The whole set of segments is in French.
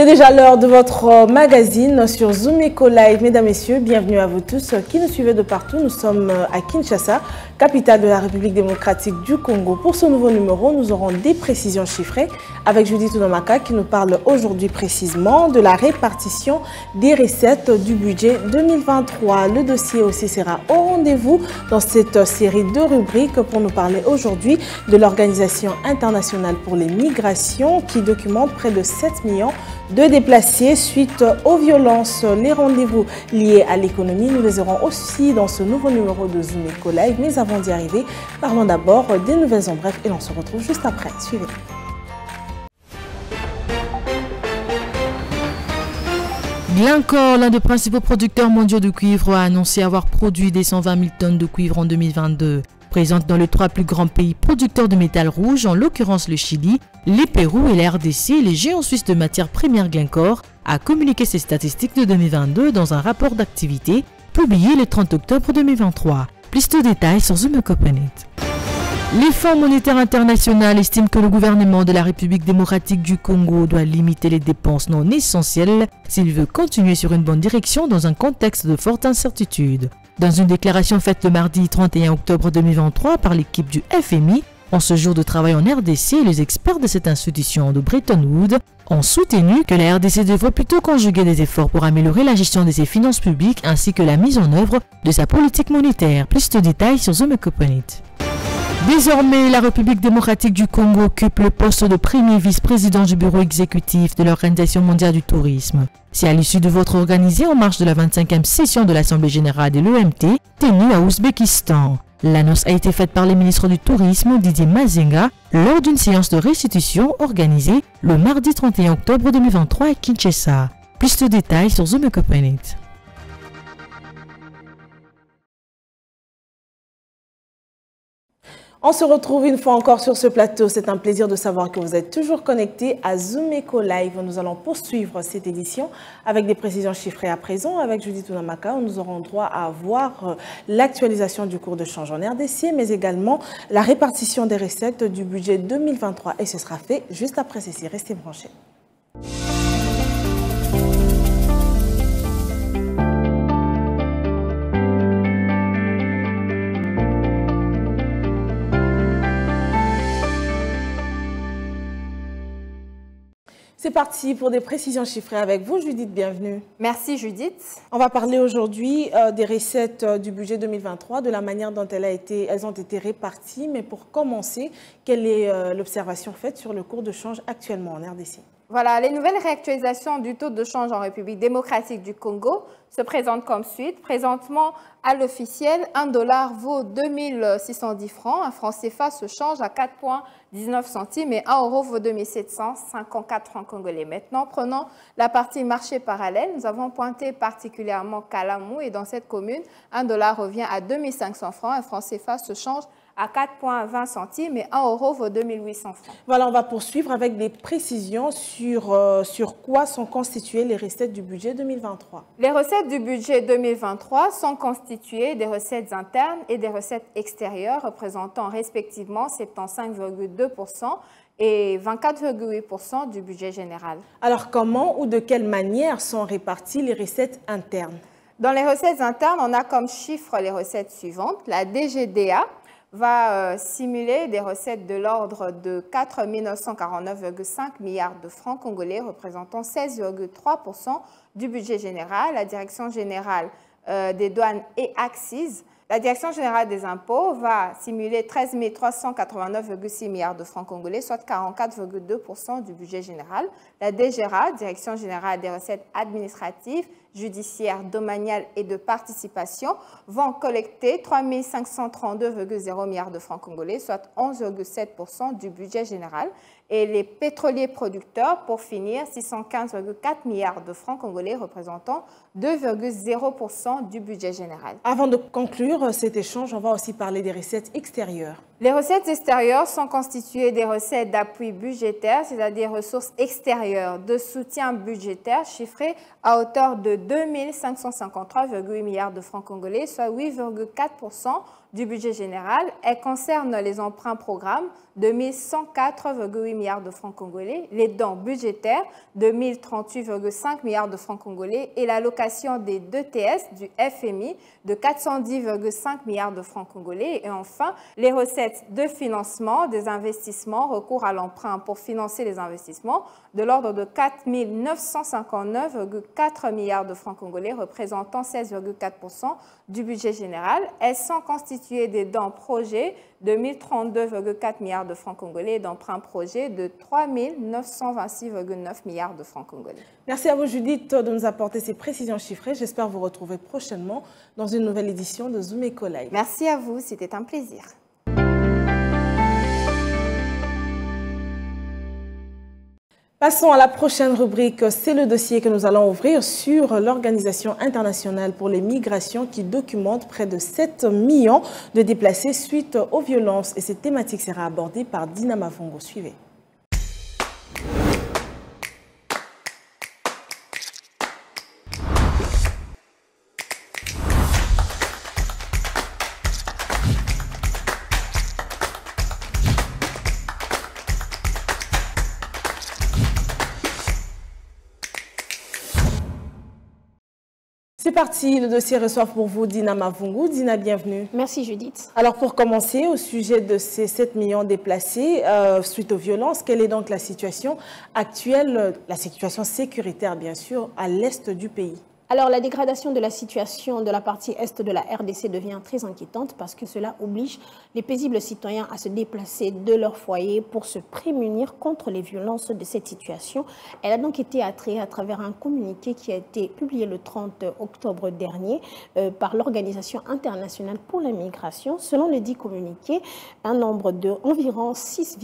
C'est déjà l'heure de votre magazine sur Zoom Eco Live. Mesdames, Messieurs, bienvenue à vous tous qui nous suivez de partout. Nous sommes à Kinshasa, capitale de la République démocratique du Congo. Pour ce nouveau numéro, nous aurons des précisions chiffrées avec Judith Ounomaka qui nous parle aujourd'hui précisément de la répartition des recettes du budget 2023. Le dossier aussi sera au rendez-vous dans cette série de rubriques pour nous parler aujourd'hui de l'Organisation internationale pour les migrations qui documente près de 7 millions de déplacés suite aux violences. Les rendez-vous liés à l'économie, nous les aurons aussi dans ce nouveau numéro de Zoom Eco Live. Mais avant d'y arriver, parlons d'abord des nouvelles en bref et l'on se retrouve juste après. Suivez. Glencore, l'un des principaux producteurs mondiaux de cuivre, a annoncé avoir produit des 120 000 tonnes de cuivre en 2022. Présente dans les 3 plus grands pays producteurs de métal rouge, en l'occurrence le Chili, le Pérou et la RDC, les géants suisses de matières premières Glencore a communiqué ses statistiques de 2022 dans un rapport d'activité publié le 30 octobre 2023. Plus de détails sur Zoom Eco Planet. Les Fonds monétaires internationaux estiment que le gouvernement de la République démocratique du Congo doit limiter les dépenses non essentielles s'il veut continuer sur une bonne direction dans un contexte de forte incertitude. Dans une déclaration faite le mardi 31 octobre 2023 par l'équipe du FMI, en ce jour de travail en RDC, les experts de cette institution de Bretton Woods ont soutenu que la RDC devrait plutôt conjuguer des efforts pour améliorer la gestion de ses finances publiques ainsi que la mise en œuvre de sa politique monétaire. Plus de détails sur Zoom Eco Planet. Désormais, la République démocratique du Congo occupe le poste de premier vice-président du bureau exécutif de l'Organisation mondiale du tourisme. C'est à l'issue de vote organisé en marge de la 25e session de l'Assemblée générale de l'OMT, tenue à Ouzbékistan. L'annonce a été faite par le ministre du Tourisme, Didier Mazenga, lors d'une séance de restitution organisée le mardi 31 octobre 2023 à Kinshasa. Plus de détails sur Zoom Eco Planet. On se retrouve une fois encore sur ce plateau. C'est un plaisir de savoir que vous êtes toujours connectés à Zoom Eco Live. Nous allons poursuivre cette édition avec des précisions chiffrées à présent. Avec Judith Ounomaka, nous aurons droit à voir l'actualisation du cours de change en RDC, mais également la répartition des recettes du budget 2023. Et ce sera fait juste après ceci. Restez branchés. C'est parti pour des précisions chiffrées avec vous, Judith, bienvenue. Merci Judith. On va parler aujourd'hui des recettes du budget 2023, de la manière dont elles ont été réparties. Mais pour commencer, quelle est l'observation faite sur le cours de change actuellement en RDC? Voilà, les nouvelles réactualisations du taux de change en République démocratique du Congo se présentent comme suite. Présentement, à l'officiel, 1 dollar vaut 2610 francs. Un franc CFA se change à 4,19 centimes et 1 euro vaut 2754 francs congolais. Maintenant, prenons la partie marché parallèle. Nous avons pointé particulièrement Kalamou et dans cette commune, 1 dollar revient à 2500 francs. Un franc CFA se change à 4,20 centimes et 1 euro vaut 2800 francs. Voilà, on va poursuivre avec des précisions sur quoi sont constituées les recettes du budget 2023. Les recettes du budget 2023 sont constituées des recettes internes et des recettes extérieures représentant respectivement 75,2% et 24,8% du budget général. Alors comment ou de quelle manière sont réparties les recettes internes? Dans les recettes internes, on a comme chiffre les recettes suivantes. La DGDA va simuler des recettes de l'ordre de 4 949,5 milliards de francs congolais, représentant 16,3% du budget général. La Direction générale des douanes et accises, la Direction générale des impôts va simuler 13 389,6 milliards de francs congolais, soit 44,2% du budget général. La DGRA, Direction générale des recettes administratives, judiciaires, domaniales et de participation, vont collecter 3 532,0 milliards de francs congolais, soit 11,7% du budget général. Et les pétroliers producteurs, pour finir, 615,4 milliards de francs congolais, représentant 2,0% du budget général. Avant de conclure cet échange, on va aussi parler des recettes extérieures. Les recettes extérieures sont constituées des recettes d'appui budgétaire, c'est-à-dire ressources extérieures de soutien budgétaire chiffrées à hauteur de 2 553,8 milliards de francs congolais, soit 8,4% du budget général. Elles concernent les emprunts programmes de 1104,8 milliards de francs congolais, les dons budgétaires de 1038,5 milliards de francs congolais et l'allocation des 2 TS du FMI de 410,5 milliards de francs congolais. Et enfin, les recettes de financement des investissements, recours à l'emprunt pour financer les investissements, de l'ordre de 4 959,4 milliards de francs congolais, représentant 16,4% du budget général. Elles sont constituées des dons projets de 1032,4 milliards de francs congolais et d'emprunts projets de 3 926,9 milliards de francs congolais. Merci à vous, Judith, de nous apporter ces précisions chiffrées. J'espère vous retrouver prochainement dans une nouvelle édition de Zoom Eco Live. Merci à vous, c'était un plaisir. Passons à la prochaine rubrique. C'est le dossier que nous allons ouvrir sur l'Organisation internationale pour les migrations qui documente près de 7 millions de déplacés suite aux violences. Et cette thématique sera abordée par Dina Mavongo. Suivez. C'est parti, le dossier reçoit pour vous Dina Mavungu. Dina, bienvenue. Merci Judith. Alors pour commencer, au sujet de ces 7 millions déplacés suite aux violences, quelle est donc la situation actuelle, la situation sécuritaire bien sûr, à l'est du pays? Alors, la dégradation de la situation de la partie est de la RDC devient très inquiétante parce que cela oblige les paisibles citoyens à se déplacer de leur foyer pour se prémunir contre les violences de cette situation. Elle a donc été attirée à travers un communiqué qui a été publié le 30 octobre dernier par l'Organisation internationale pour la migration. Selon le dit communiqué, un nombre d'environ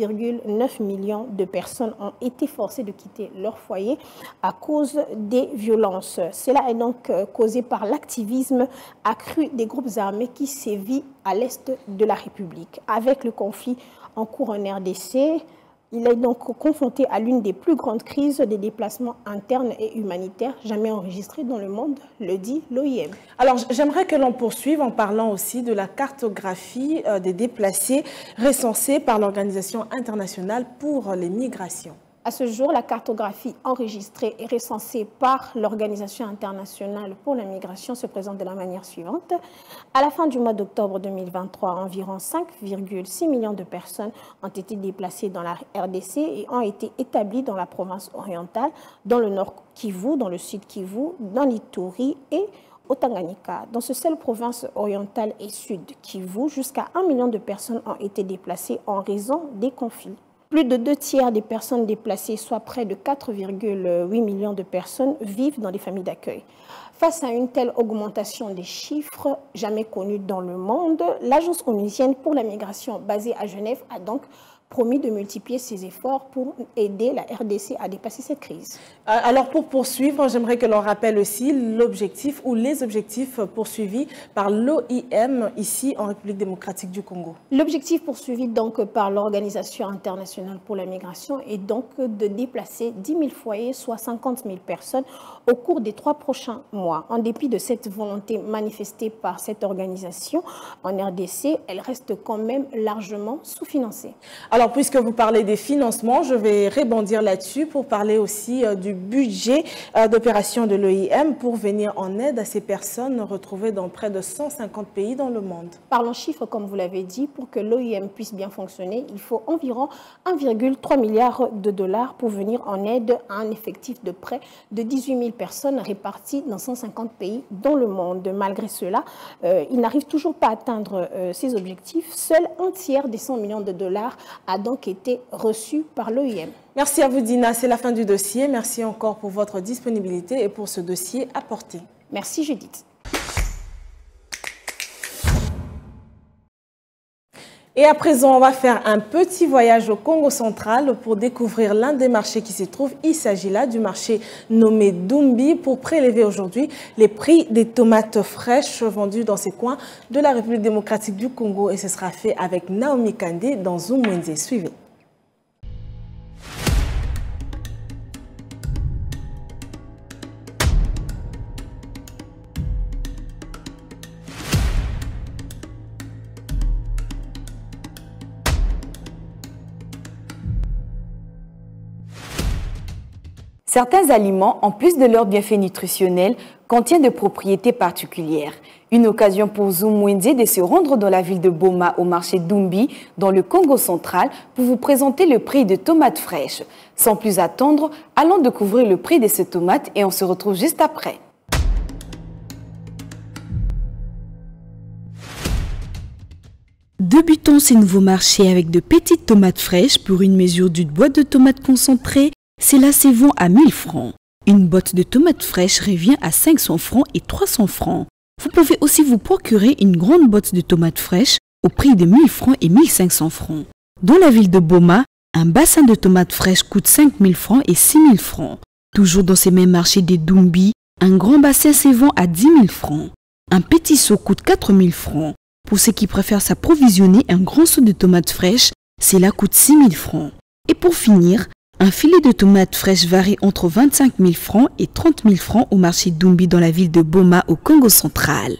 6,9 millions de personnes ont été forcées de quitter leur foyer à cause des violences. Cela est donc causé par l'activisme accru des groupes armés qui sévit à l'est de la République. Avec le conflit en cours en RDC, il est donc confronté à l'une des plus grandes crises des déplacements internes et humanitaires jamais enregistrées dans le monde, le dit l'OIM. Alors, j'aimerais que l'on poursuive en parlant aussi de la cartographie des déplacés recensés par l'Organisation internationale pour les migrations. À ce jour, la cartographie enregistrée et recensée par l'Organisation internationale pour la migration se présente de la manière suivante. À la fin du mois d'octobre 2023, environ 5,6 millions de personnes ont été déplacées dans la RDC et ont été établies dans la province orientale, dans le nord Kivu, dans le sud Kivu, dans l'Ituri et au Tanganyika. Dans ce seule province orientale et sud Kivu, jusqu'à 1 million de personnes ont été déplacées en raison des conflits. Plus de 2 tiers des personnes déplacées, soit près de 4,8 millions de personnes, vivent dans des familles d'accueil. Face à une telle augmentation des chiffres jamais connus dans le monde, l'Agence onusienne pour la migration basée à Genève a donc promis de multiplier ses efforts pour aider la RDC à dépasser cette crise. Alors pour poursuivre, j'aimerais que l'on rappelle aussi l'objectif ou les objectifs poursuivis par l'OIM ici en République démocratique du Congo. L'objectif poursuivi donc par l'Organisation internationale pour la migration est donc de déplacer 10 000 foyers, soit 50 000 personnes au cours des 3 prochains mois. En dépit de cette volonté manifestée par cette organisation, en RDC, elle reste quand même largement sous-financée. Alors, puisque vous parlez des financements, je vais rebondir là-dessus pour parler aussi du budget d'opération de l'OIM pour venir en aide à ces personnes retrouvées dans près de 150 pays dans le monde. Parlons chiffres, comme vous l'avez dit, pour que l'OIM puisse bien fonctionner, il faut environ 1,3 milliard de dollars pour venir en aide à un effectif de près de 18 000 personnes réparties dans 150 pays dans le monde. Malgré cela, il n'arrive toujours pas à atteindre ses objectifs. Seul un tiers des 100 millions de dollars a donc été reçu par l'OIM. Merci à vous Dina, c'est la fin du dossier. Merci encore pour votre disponibilité et pour ce dossier apporté. Merci Judith. Et à présent, on va faire un petit voyage au Congo central pour découvrir l'un des marchés qui s'y trouve. Il s'agit là du marché nommé Dumbi pour prélever aujourd'hui les prix des tomates fraîches vendues dans ces coins de la République démocratique du Congo. Et ce sera fait avec Naomi Kandé dans Zoom Wednesday. Suivez. Certains aliments, en plus de leurs bienfaits nutritionnels, contiennent des propriétés particulières. Une occasion pour Zoom Wednesday de se rendre dans la ville de Boma au marché Dumbi, dans le Congo central, pour vous présenter le prix de tomates fraîches. Sans plus attendre, allons découvrir le prix de ces tomates et on se retrouve juste après. Débutons ces nouveaux marchés avec de petites tomates fraîches pour une mesure d'une boîte de tomates concentrées. Cela se vend à 1000 francs. Une boîte de tomates fraîches revient à 500 francs et 300 francs. Vous pouvez aussi vous procurer une grande boîte de tomates fraîches au prix de 1000 francs et 1500 francs. Dans la ville de Boma, un bassin de tomates fraîches coûte 5000 francs et 6000 francs. Toujours dans ces mêmes marchés des Dumbi, un grand bassin se vend à 10 000 francs. Un petit seau coûte 4000 francs. Pour ceux qui préfèrent s'approvisionner, un grand seau de tomates fraîches, cela coûte 6000 francs. Et pour finir, un filet de tomates fraîches varie entre 25 000 francs et 30 000 francs au marché Dumbi dans la ville de Boma au Congo central.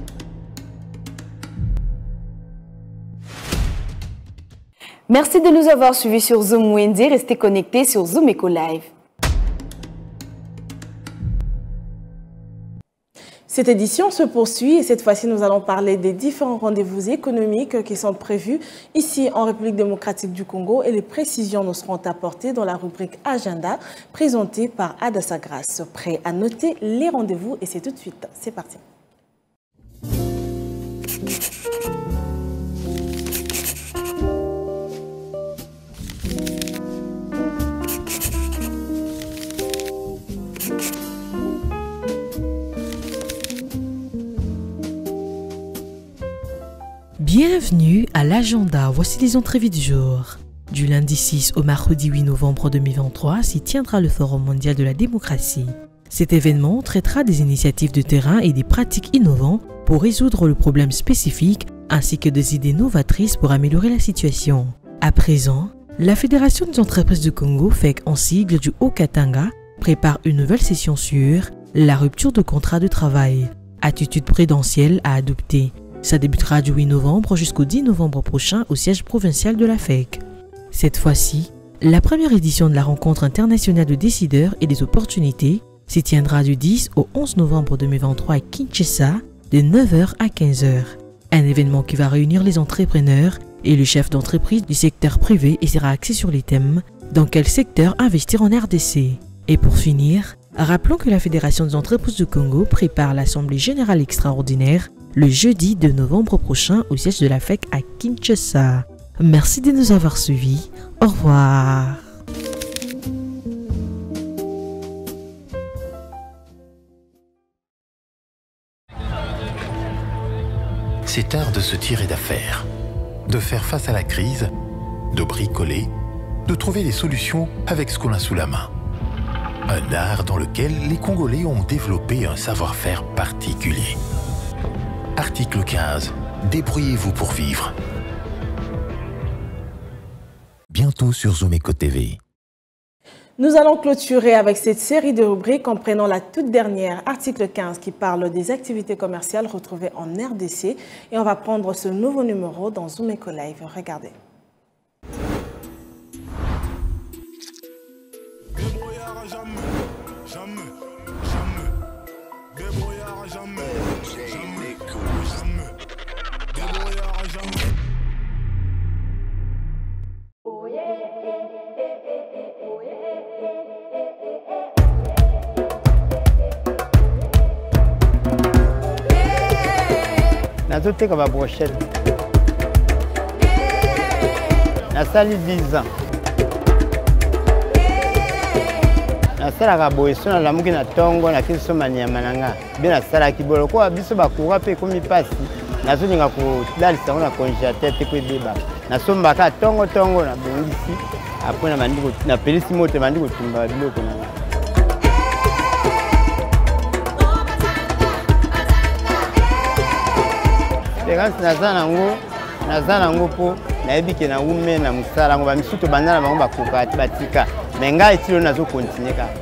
Merci de nous avoir suivis sur Zoom Wednesday. Restez connectés sur Zoom Eco Live. Cette édition se poursuit et cette fois-ci, nous allons parler des différents rendez-vous économiques qui sont prévus ici en République démocratique du Congo et les précisions nous seront apportées dans la rubrique Agenda présentée par Adassa Grace. Prêt à noter les rendez-vous et c'est tout de suite. C'est parti. Bienvenue à l'agenda, voici les entrevues du jour. Du lundi 6 au mercredi 8 novembre 2023 s'y tiendra le Forum mondial de la démocratie. Cet événement traitera des initiatives de terrain et des pratiques innovantes pour résoudre le problème spécifique ainsi que des idées novatrices pour améliorer la situation. À présent, la Fédération des entreprises du Congo, FEC en sigle du Haut-Katanga, prépare une nouvelle session sur la rupture de contrat de travail, attitude prudentielle à adopter. Ça débutera du 8 novembre jusqu'au 10 novembre prochain au siège provincial de la FEC. Cette fois-ci, la première édition de la rencontre internationale de décideurs et des opportunités s'y tiendra du 10 au 11 novembre 2023 à Kinshasa de 9h à 15h. Un événement qui va réunir les entrepreneurs et les chefs d'entreprise du secteur privé et sera axé sur les thèmes « Dans quel secteur investir en RDC ?» Et pour finir, rappelons que la Fédération des entreprises du Congo prépare l'Assemblée générale extraordinaire le jeudi 2 novembre prochain au siège de la FEC à Kinshasa. Merci de nous avoir suivis. Au revoir. C'est art de se tirer d'affaire, de faire face à la crise, de bricoler, de trouver des solutions avec ce qu'on a sous la main. Un art dans lequel les Congolais ont développé un savoir-faire particulier. Article 15. Débrouillez-vous pour vivre. Bientôt sur Zoom Eco TV. Nous allons clôturer avec cette série de rubriques en prenant la toute dernière, article 15, qui parle des activités commerciales retrouvées en RDC. Et on va prendre ce nouveau numéro dans Zoom Eco Live. Regardez. nazoteka ba brochette nasali 10 ans nasalaka boye so nalamuki na ntongo nakisi so manyama na nga mpe nasalaki bolo koa biso bakura mpe ekomi mpasi nazolinga kolalisa yango na congélateur te po ebeba nasombaka tongo nabongisi apres napelisi moto bandi kotumba biloko na espérance naza nango mpo nayebi ke naume na mosala yango bamisusu banda na bango bakoka batika me ngai etilo nazokontinue kaka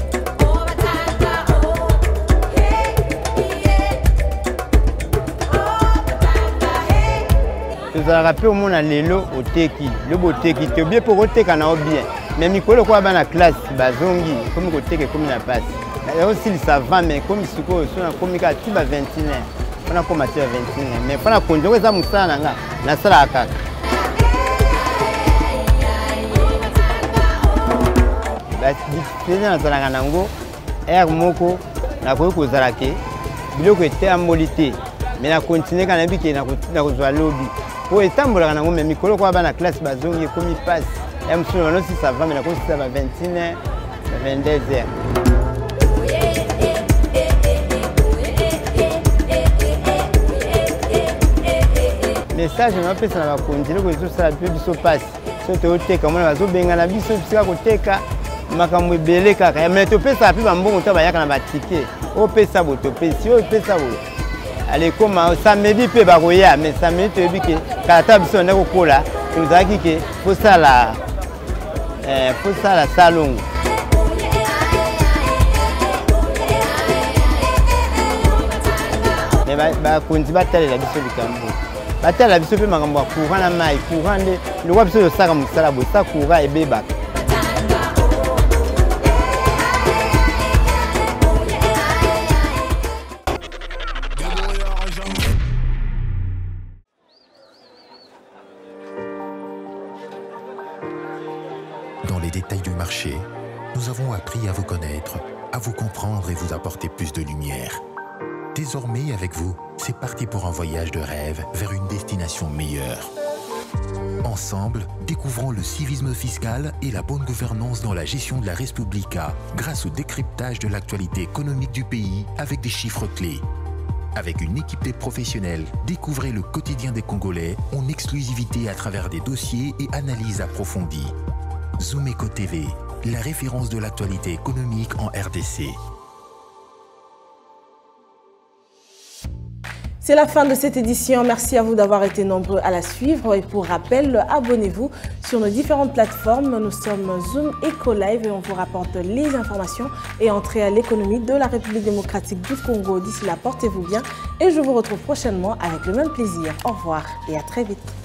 tozalaka mpe omona lelo oteki lobo oteki te obie mpo koteka na yo bien me mikolo koya bana classe bazongi komi koteka ekomi na pasi osilisa 20 me komi sikoyo so nakomi kaka ti ba 21 mpona koma ti ba 21 me mpona konjongo eza mosala na nga nasalaka kaka badifisene nazalaka nango ere moko nakoki kozala ke biloko eteyamboli te me nakontinue kaka nayebi ke nakozwa lobi po etambolaka nango me mikolo koya bana classe bazongi ekomi pasi ya mosusu banosisa 20 me nakosisa ba 21 ba 22 heures. Message napesa na bakonzi loko ezosala mpe biso pasi so toyoteka mona bazobengana biso bisika koteka makambo ebele kaka me topesaka mpe bambongo to bayaka na batike opesa bo topesi oyo opesa bo alekoma samedi mpe bakoya me samedi toyebi ke kata biso banda kokola tozalaki ke fosala salongo me bakonzi batalela biso likambo batala biso mpe makambo ya courant na mai courant nde lokwa biso tosaka mosala boye sa courant ebebaka Dans les détails du marché, nous avons appris à vous connaître, à vous comprendre et vous apporter plus de lumière. Désormais, avec vous, c'est parti pour un voyage de rêve vers une destination meilleure. Ensemble, découvrons le civisme fiscal et la bonne gouvernance dans la gestion de la Res Publica grâce au décryptage de l'actualité économique du pays avec des chiffres clés. Avec une équipe de professionnels, découvrez le quotidien des Congolais en exclusivité à travers des dossiers et analyses approfondies. Zoom Eco TV, la référence de l'actualité économique en RDC. C'est la fin de cette édition. Merci à vous d'avoir été nombreux à la suivre. Et pour rappel, abonnez-vous sur nos différentes plateformes. Nous sommes Zoom Eco Live et on vous rapporte les informations et entrées à l'économie de la République démocratique du Congo. D'ici là, portez-vous bien et je vous retrouve prochainement avec le même plaisir. Au revoir et à très vite.